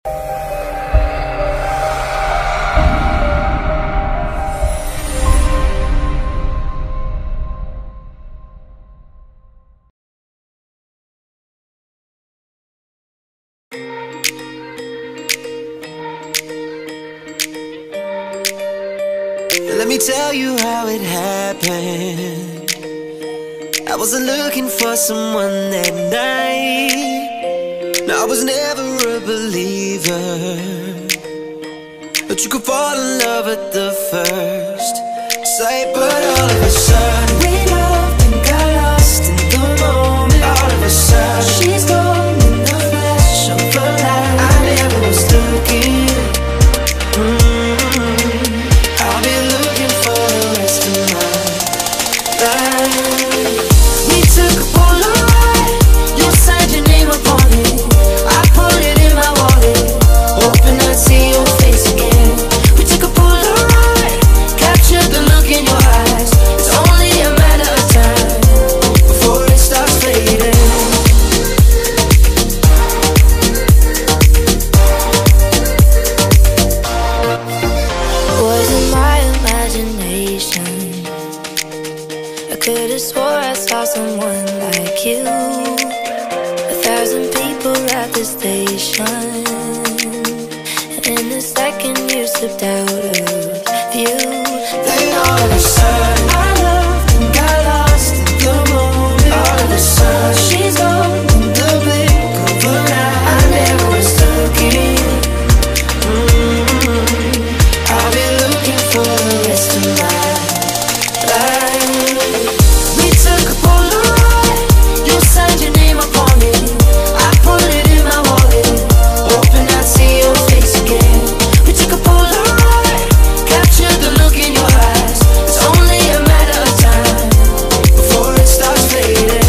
Let me tell you how it happened. I wasn't looking for someone that night. No, I was never a believer, but you could fall in love at the first sight. But all of a sudden we loved and got lost in the moment. All of a sudden she's gone in the flash of a light. I never was looking. I'll be looking for the rest of my life. We took a Polaroid, you signed your name upon it. I put it in my wallet, hoping I'd see your face again. We took a Polaroid, captured the look in your eyes. It's only a matter of time before it starts fading. Wasn't my imagination? I could've swore I saw someone like you. 1,000 people at the station, and in a second you slipped out of view. Then all of a sudden I loved and got lost in the moment. All of a sudden she's gone in the blink of an eye. I never was looking. I'll be looking for the rest of my life. We took a Polaroid, you signed your name upon it. I put it in my wallet, hoping I'd see your face again. We took a Polaroid, captured the look in your eyes. It's only a matter of time before it starts fading.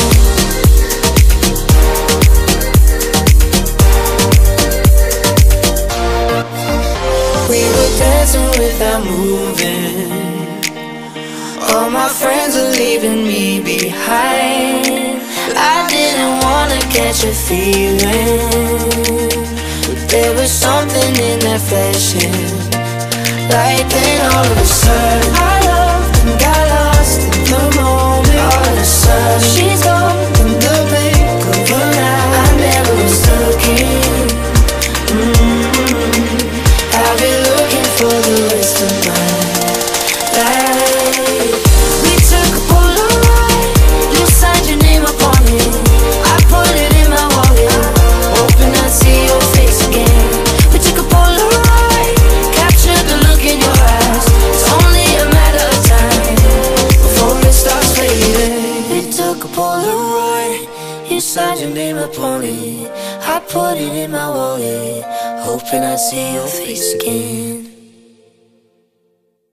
We were dancing without moving. All my friends are leaving me behind. I didn't wanna catch a feeling, but there was something in that flashing light. Then all of a sudden I loved and got lost in the moment. All of a sudden she's gone in the blink of an eye. I never was looking. I'll be looking for the rest of my life. We took a Polaroid, you signed your name upon it. I put it in my wallet, hoping I'd see your face again. We took a Polaroid, captured the look in your eyes. It's only a matter of time before it starts fading. We took a Polaroid, you signed your name upon it. I put it in my wallet, hoping I'd see your face again.